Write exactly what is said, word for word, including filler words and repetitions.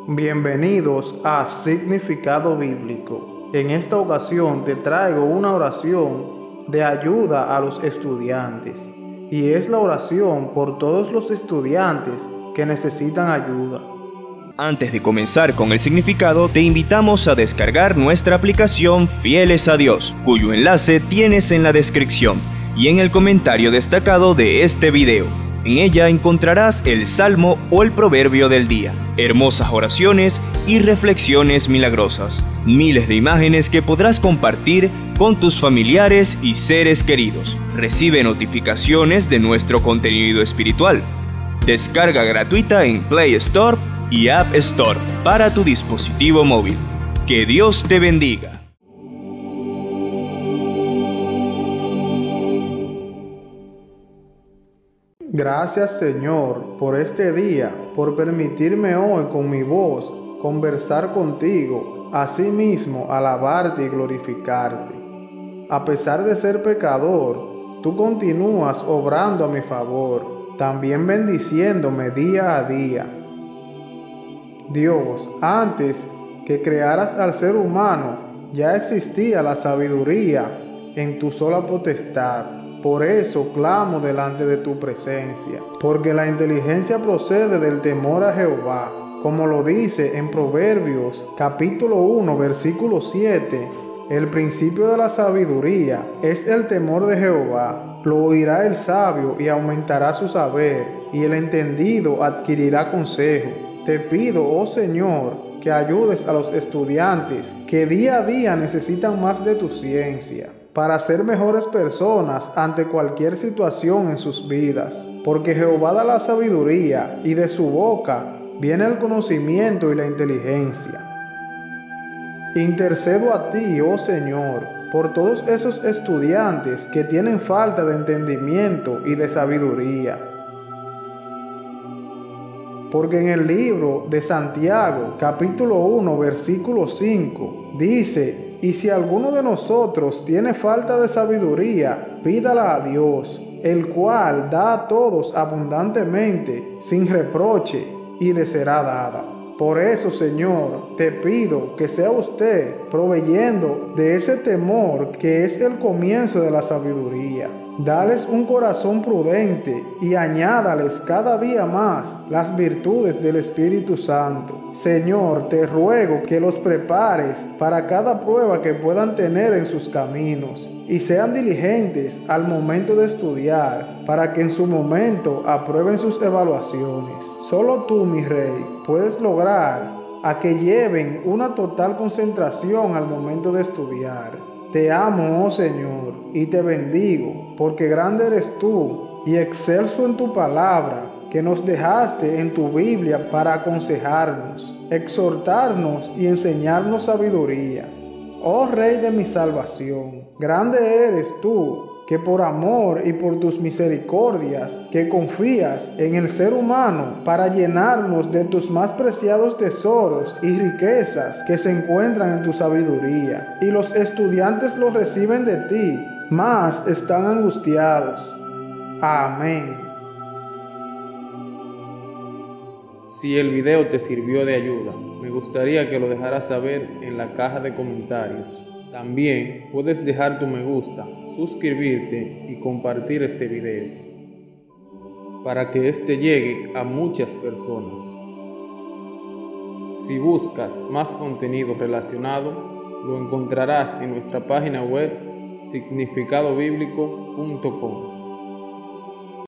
Bienvenidos a Significado Bíblico. En esta ocasión te traigo una oración de ayuda a los estudiantes, y es la oración por todos los estudiantes que necesitan ayuda. Antes de comenzar con el significado, te invitamos a descargar nuestra aplicación Fieles a Dios, cuyo enlace tienes en la descripción y en el comentario destacado de este video. En ella encontrarás el salmo o el proverbio del día, hermosas oraciones y reflexiones milagrosas, miles de imágenes que podrás compartir con tus familiares y seres queridos. Recibe notificaciones de nuestro contenido espiritual. Descarga gratuita en Play Store y App Store para tu dispositivo móvil. Que Dios te bendiga. Gracias, Señor, por este día, por permitirme hoy con mi voz conversar contigo, asimismo alabarte y glorificarte. A pesar de ser pecador, tú continúas obrando a mi favor, también bendiciéndome día a día. Dios, antes que crearas al ser humano, ya existía la sabiduría en tu sola potestad. Por eso clamo delante de tu presencia, porque la inteligencia procede del temor a Jehová, como lo dice en Proverbios capítulo uno, versículo siete. El principio de la sabiduría es el temor de Jehová. Lo oirá el sabio y aumentará su saber, y el entendido adquirirá consejo. Te pido, oh Señor, que ayudes a los estudiantes que día a día necesitan más de tu ciencia, para ser mejores personas ante cualquier situación en sus vidas. Porque Jehová da la sabiduría, y de su boca viene el conocimiento y la inteligencia. Intercedo a ti, oh Señor, por todos esos estudiantes que tienen falta de entendimiento y de sabiduría. Porque en el libro de Santiago, capítulo uno, versículo cinco, dice: y si alguno de nosotros tiene falta de sabiduría, pídala a Dios, el cual da a todos abundantemente, sin reproche, y le será dada. Por eso, Señor, te pido que sea usted proveyendo de ese temor que es el comienzo de la sabiduría. Dales un corazón prudente y añádales cada día más las virtudes del Espíritu Santo. Señor, te ruego que los prepares para cada prueba que puedan tener en sus caminos, y sean diligentes al momento de estudiar, para que en su momento aprueben sus evaluaciones. Solo tú, mi Rey, puedes lograr a que lleven una total concentración al momento de estudiar. Te amo, oh Señor, y te bendigo, porque grande eres tú y excelso en tu palabra, que nos dejaste en tu Biblia para aconsejarnos, exhortarnos y enseñarnos sabiduría. Oh Rey de mi salvación, grande eres tú, que por amor y por tus misericordias, que confías en el ser humano para llenarnos de tus más preciados tesoros y riquezas que se encuentran en tu sabiduría. Y los estudiantes los reciben de ti, mas están angustiados. Amén. Si el video te sirvió de ayuda, me gustaría que lo dejaras saber en la caja de comentarios. También puedes dejar tu me gusta, suscribirte y compartir este video para que este llegue a muchas personas. Si buscas más contenido relacionado, lo encontrarás en nuestra página web significado bíblico punto com.